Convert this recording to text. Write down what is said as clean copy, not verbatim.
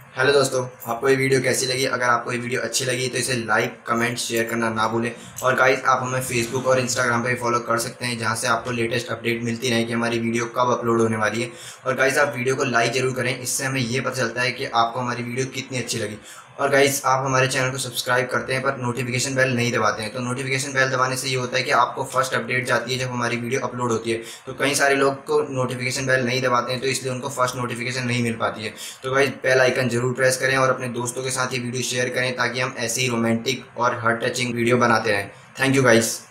Hello दोस्तों, आपको ये वीडियो कैसी लगी? अगर आपको ये वीडियो अच्छी लगी तो इसे लाइक कमेंट शेयर करना ना भूलें। और गाइस, आप हमें फेसबुक और इंस्टाग्राम पे फॉलो कर सकते हैं, जहां से आपको लेटेस्ट अपडेट मिलती रहे कि हमारी वीडियो कब अपलोड होने वाली है। और गाइस, आप वीडियो को लाइक जरूर करें, इससे हमें ये पता चलता है कि आपको हमारी वीडियो कितनी अच्छी लगी। और गाइस, आप हमारे चैनल को सब्सक्राइब करते हैं पर नोटिफिकेशन बेल नहीं दबाते हैं, तो नोटिफिकेशन बेल दबाने से ये होता है कि आपको फर्स्ट अपडेट जाती है जब हमारी वीडियो अपलोड होती है। तो कई सारे लोग को नोटिफिकेशन बेल नहीं दबाते हैं, तो इसलिए उनको फर्स्ट नोटिफिकेशन नहीं मिल पाती है। तो भाई बेल आइकन जरूर प्रेस करें और अपने दोस्तों के साथ ये वीडियो शेयर करें, ताकि हम ऐसी ही रोमांटिक और हार्ट टचिंग वीडियो बनाते रहें। Thank you guys.